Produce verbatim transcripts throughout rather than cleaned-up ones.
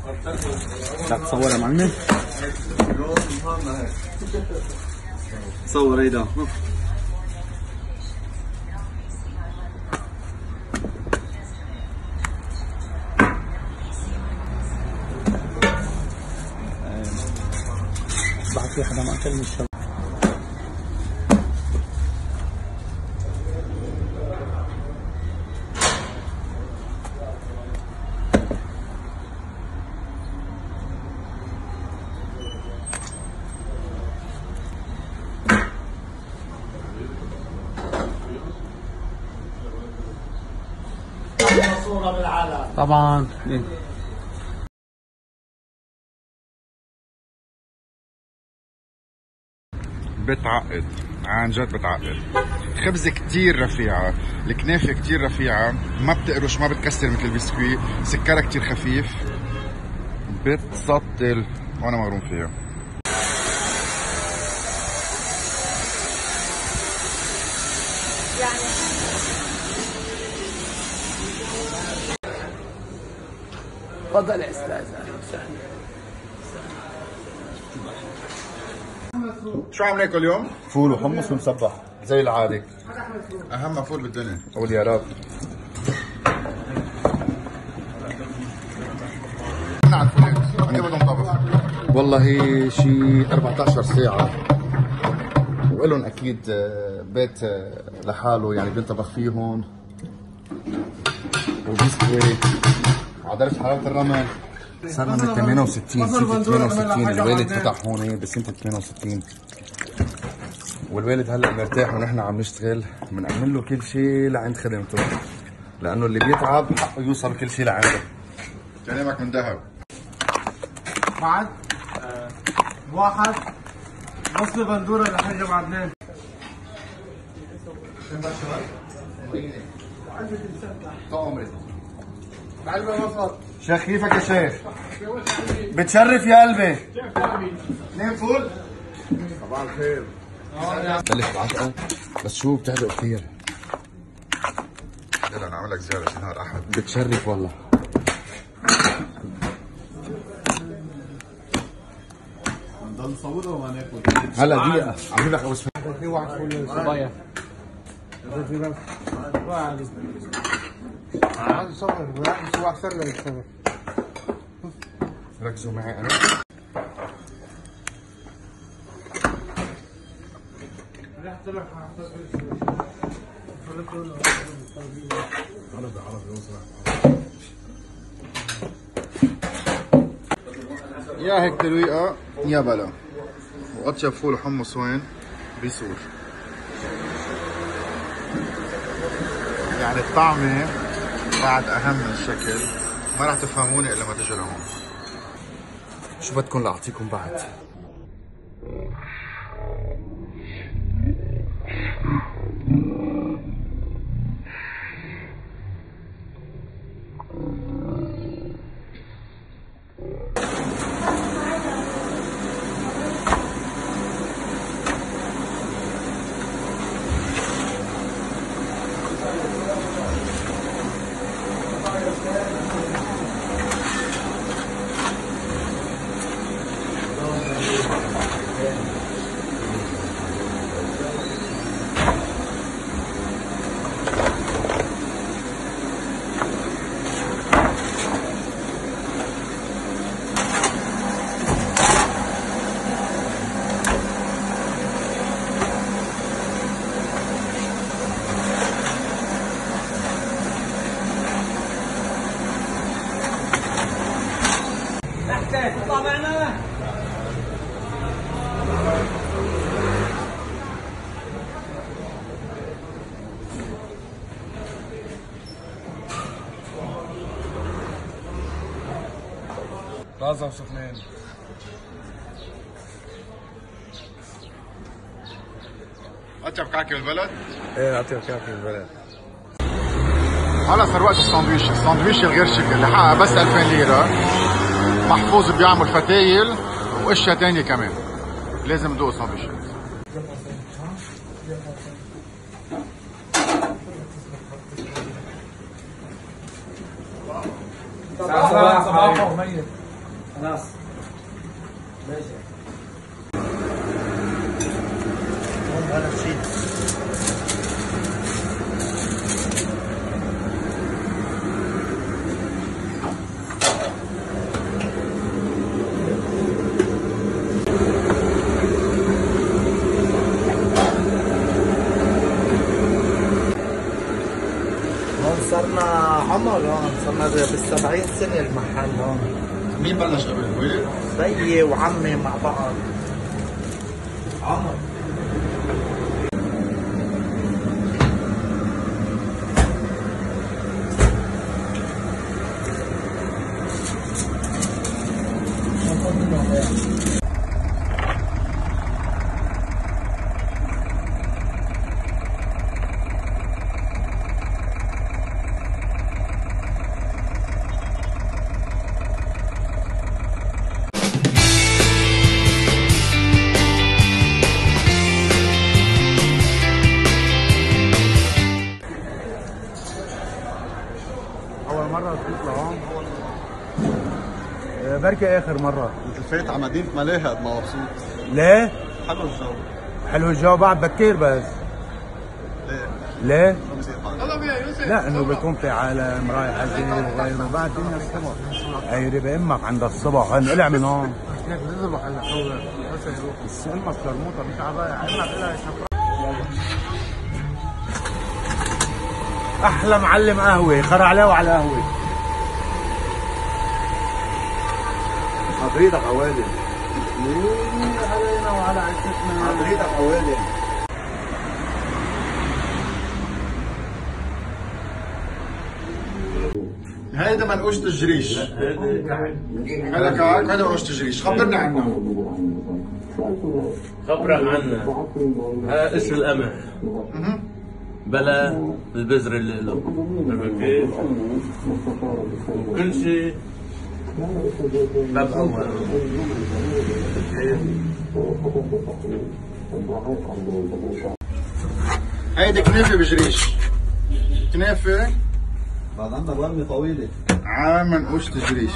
بدك تصور يا معلم؟ صور هيدا. بعد في حدا ما اكل من الشباب. طبعا بتعقد عن جد بتعقد. خبزة كتير رفيعة، الكنافة كتير رفيعة، ما بتقرش ما بتكسر مثل البسكوي، سكرها كتير خفيف، بتسطل وانا مغروم فيها. تفضل يا استاذ. اهلا وسهلا. شو عم ناكل اليوم؟ فول وحمص ومسبح زي العادة. أهم فول بالدنيا. قول يا رب. قد ايه بدهم طبخ؟ والله شي أربعة عشر ساعة، وإلهم أكيد بيت لحاله يعني بينطبخ فيهم، وبيستوي على درجة حرارة الرمل. صار من ثمانية وستين، سنة ثمانية وستين الوالد فتح هون بسنة ثمانية وستين، والوالد هلا مرتاح ونحن عم نشتغل بنأمن له كل شيء لعند خدمته، لأنه اللي بيتعب حقه يوصل كل شيء لعنده. كلامك من ذهب. بعد آه. واحد نص بندوره لحاج ابو عدنان. شيخ كيفك يا شيخ؟ بتشرف يا قلبي. اثنين فول؟ صباح الخير. بلش بعشقة بس شو بتحرق كثير. لا انا عامل لك زياده شي نهار احد. بتشرف والله. نضل نصورها وما ناكل؟ هلا دقيقة عم بجيب لك ابو سفيان. في واحد فول صبايا. هذا صبر شو احسن لك صبر. ركزوا معي انا. يا هيك ترويقه يا بلا. واطيب فول وحمص وين؟ بسور. يعني الطعمه بعد اهم من الشكل، ما راح تفهموني الا ما تجوا لهون. شو بدكم لاعطيكم بعد؟ اطلع معنا. رازة وسخنين. اطيب كعكه بالبلد؟ ايه اطيب كعكه بالبلد. هلا صار وقت الساندويش، الساندويش الغير شكل اللي حقها بس ألفين ليرة، محفوظ بيعمل فتايل واشياء ثانيه كمان. لازم ندوق ساندويشات. صباح صباح وميت. صرنا عمر هون، صرنا بالسبعين سنة المحل هون. مين بلش قبل الولد؟ بيي وعمي مع بعض. عمر بركي اخر مره. انت فايت على مدينه ملاهي قد ما مبسوط. ليه؟ حلو الجو. حلو الجو بعد بكير بس. ليه؟ ليه؟ شو لا انه بيكون في عالم رايح عزيز وغيره بعد الدنيا الصبح. هي بامك عند الصبح انقلع من هون. بس امك للموطه مش عباية امك احلى معلم قهوه خر عليه وعلى قهوه. حضرتك اوالي. ليه علينا وعلى عيشتنا. حضرتك اوالي. هيدا منقوشة الجريش. هذا كعك وهذا منقوشة الجريش، خبرنا عنه. خبرك عنها. هذا اسم القمح. بلا البذر اللي له. عرفت كيف؟ وكل شيء باب أول. هيدي كنافة بجريش. كنافة بعد عندنا برمة طويلة. عام منقوشة الجريش.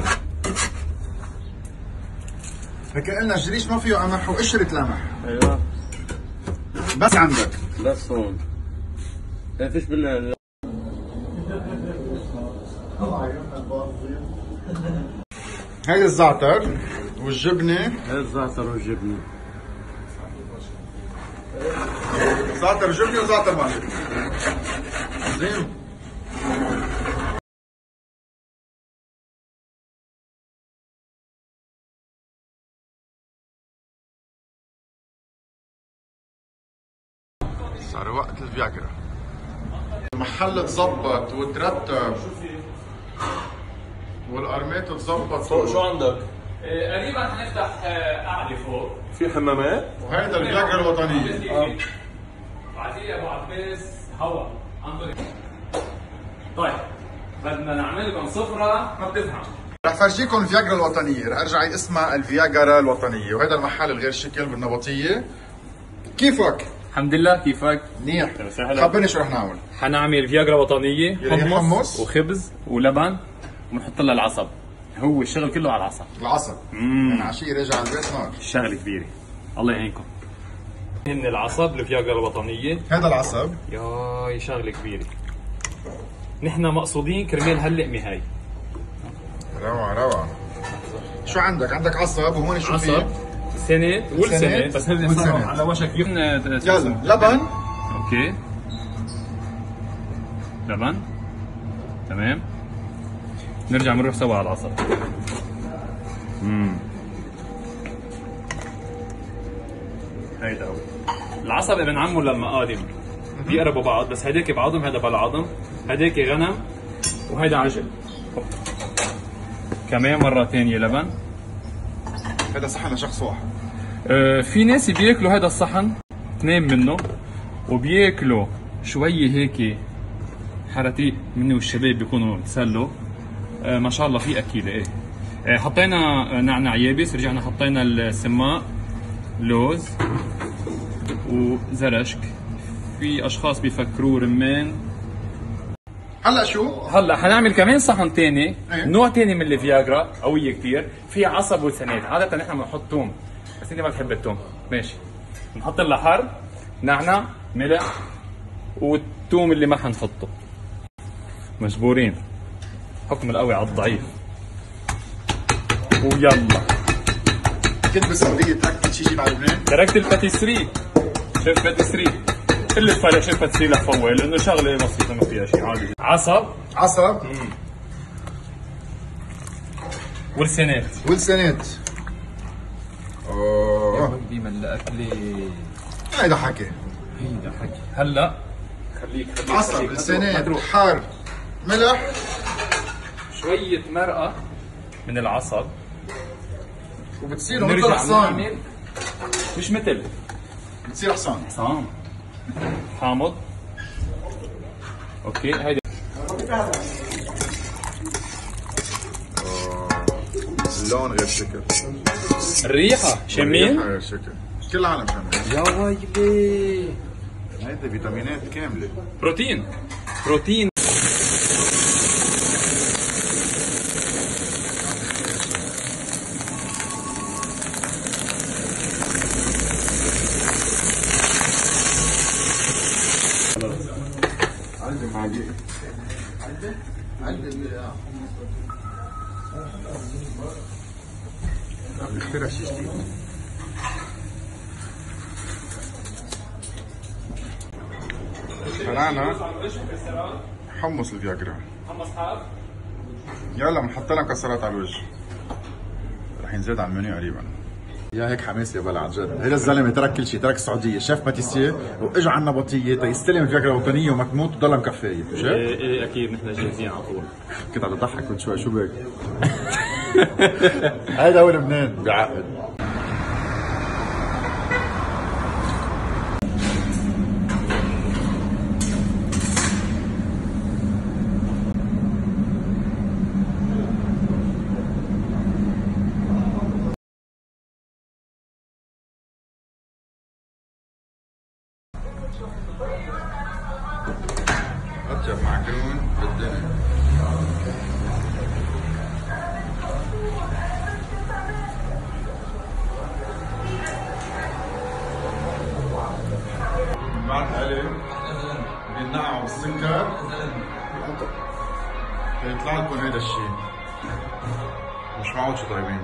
هيك قلنا الجريش ما فيه قمح وقشرة القمح. ايوه. بس عندك. بس هون. ما فيش منها. هيدي الزعتر والجبنة. هذا الزعتر والجبنة. زعتر جبنة وزعتر ما جبنة. زين. صار وقت الفياجرا. المحل تظبط وترتب والارمات تظبط. فوق شو عندك؟ قريبا حنفتح قاعدة فوق. في حمامات؟ وهيدا الفياجرا الوطنية. اه. بعدين ابو عباس هوا انطوني. طيب بدنا نعمل لكم سفرة ما بتفهم. رح فرجيكم الفياجرا الوطنية، رح ارجع عيد اسمها الفياجرا الوطنية، وهذا المحل الغير شكل بالنبطية. كيفك؟ الحمد لله. كيفك؟ منيح. خبرني شو رح نعمل؟ حنعمل فياجرا وطنية، حمص, حمص وخبز ولبن وبنحط لها العصب. هو الشغل كله على العصب. العصب. من عشية راجع على البيت نار. الشغلة كبيرة. الله يعينكم. هن العصب الفياجرا الوطنية. هذا العصب. ياي شغلة كبيرة. نحن مقصودين كرمال هاللقمة هاي. روعة روعة. شو عندك؟ عندك عصب وهون شو عصب فيه؟ سنة والسنة بس هن صاروا على وشك يلا لبن. اوكي. لبن. تمام. نرجع بنروح سوا على العصب. امم هيدا هو العصب ابن عمه لما قادم بيقربوا بعض، بس هيداك بعضهم، هيدا بلا عظم، هيداك غنم وهيدا عجل. كمان مرة ثانية لبن. هذا صحن لشخص واحد. آه في ناس بياكلوا هيدا الصحن اثنين منه، وبياكلوا شوية هيك حراتيق مني والشباب بيكونوا تسلوا. آه ما شاء الله في اكيله. ايه آه حطينا نعناع يابس، رجعنا حطينا السماق، لوز وزرشك. في اشخاص بيفكروا رمان. هلا شو؟ هلا حنعمل كمان صحن ثاني، ايه؟ نوع ثاني من الفياجرا قويه كثير، في عصب وسنات. عاده نحن بنحط توم، بس انت ما بتحب التوم، ماشي. بنحط لها حر، نعناع، ملح، والثوم اللي ما حنحطه. مجبورين حكم القوي على الضعيف. ويلا كنت بالسعودية تركت شي شي مع لبنان؟ تركت الباتيسري. شوف باتيسري تقلي فرق شفت تسيلك فوال لانه شغله بسيطه ما فيها شيء عادي. عصب عصب ولسانات ولسانات. اوه ديما الاكله هيدا حكي. هيدا حكي. هلا خليك خليك عصب خليك. لسانات حار ملح شويه مرقه من العصب وبتصير مثل نرجع حصان. نعمل مش مثل بتصير حصان. حصان حامض. اوكي هيدا اللون غير شكل. الريحه شمين الريحة غير شكل. كل العالم شمين. يا ويلي هيدا فيتامينات كاملة. بروتين بروتين. عندي معاقي. عندي عم نخترع شيء جديد. اخترعنا حمص الفياجرا. حمص حاب. يلا بنحط لها مكسرات على الوجه. رح ينزاد على المنيو قريبا. يا هيك حماس يا بلا عن جد. هيدا الزلمه ترك كل شيء، ترك السعوديه، شيف باتيسيه واجى عنا بطيه تيستلم الفياجرا الوطنيه وما تموت وتضلها مكفيه، شايف؟ ايه ايه اكيد نحن جاهزين على طول. كنت عم بضحك كنت شوي شو بك؟ هيدا هو لبنان بعقد. أطيب معجون بالدنيا. بعد قلب بينقعوا بالسكر بيطلع لكم هيدا الشيء. مش معقول شو طيبين.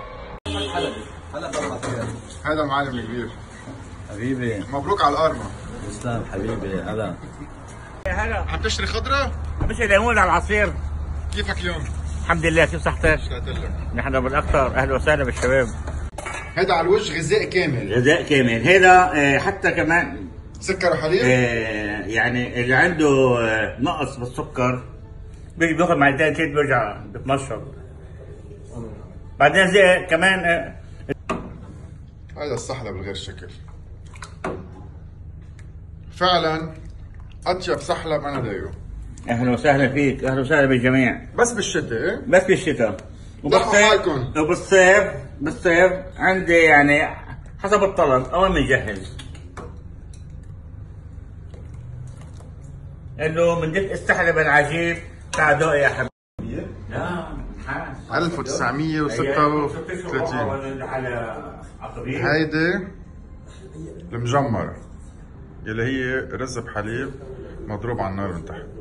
هذا المعلم الكبير حبيبي مبروك على القرمة. تسلم حبيبي. هلا هلا عم تشتري خضرة؟ عم بشري ليمون على العصير. كيفك اليوم؟ الحمد لله. كيف صحتك؟ اشتقت لك. نحن بالاكثر. اهلا وسهلا بالشباب. هيدا على الوجه غذاء كامل. غذاء كامل. هيدا آه، حتى كمان سكر وحليب؟ آه، يعني اللي عنده آه، نقص بالسكر بيجي بياخذ معلقتين ثلاث بيرجع بتنشط. بعدين زي كمان آه، هذا السحلب الغير شكل. فعلا اطيب سحلب انا دايقه. اهلا وسهلا فيك. اهلا وسهلا بالجميع. بس بالشتاء ايه؟ بس بالشتاء. ضحوا حالكم. وبالصيف بالصيف عندي يعني حسب الطلب اول ما نجهز. انه من دفء السحلب العجيب تعال دوق يا حبيبي. ألف وتسعمية وستة وثلاثين. هيدي المجمر يلي هي رز بحليب مضروب على النار من تحت.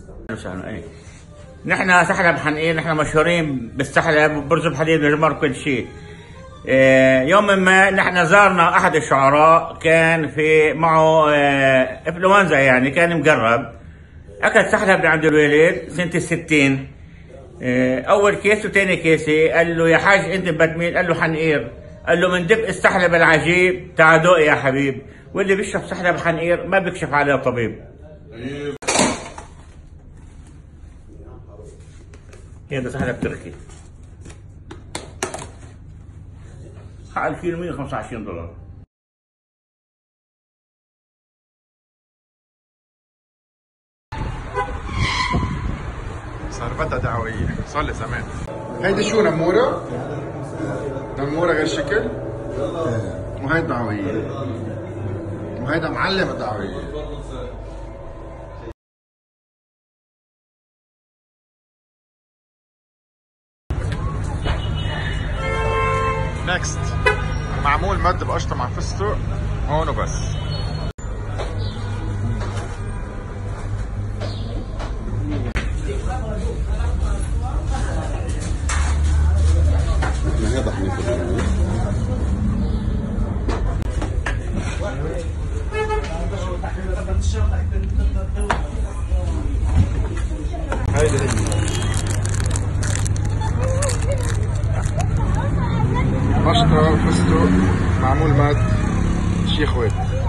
نحن سحلب حنقين. نحن مشهورين بالسحلب وبرز بحليب مجمر كل شيء. يوم ما نحن زارنا احد الشعراء كان في معه انفلونزا يعني كان مقرب. اكل سحلب عند الوالد سنه الستين. اول كيس وثاني كيسه قال له يا حاج انت بدك مين؟ قال له حنقير. قال له من دفء السحلب العجيب تعال دوق يا حبيب. واللي بيشرب سحلب حنقير ما بيكشف عليه طبيب. هذا سحلب تركي. حق الكيلو مية وخمسة وعشرين دولار. صار بدها دعوية، صار لي زمان. هيدي شو نمورة؟ نمورة غير شكل؟ وهيدا دعوية. وهيدا معلم الدعوية. نكست معمول مد بقشطة مع فستق هون وبس. هذا حنيف هيدي هي مشطة فستق معمول مات شيخ ويت.